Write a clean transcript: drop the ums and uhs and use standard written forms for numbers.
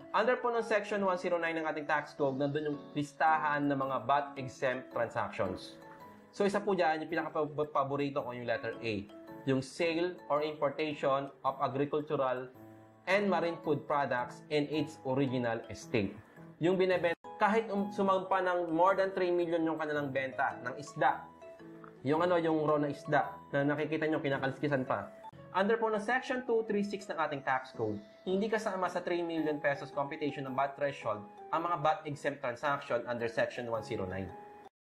Under po ng Section 109 ng ating tax code, nandun yung listahan ng mga VAT exempt transactions. So, isa po dyan, yung pinaka-paborito ko yung letter A. Yung sale or importation of agricultural and marine food products in its original estate. Yung binebenta, kahit sumagpa ng more than 3 million yung kanilang benta ng isda. Yung raw na isda na nakikita nyo, kinakaliskisan pa. Under po ng Section 236 ng ating tax code, hindi kasama sa 3 million pesos computation ng VAT threshold ang mga VAT exempt transaction under Section 109.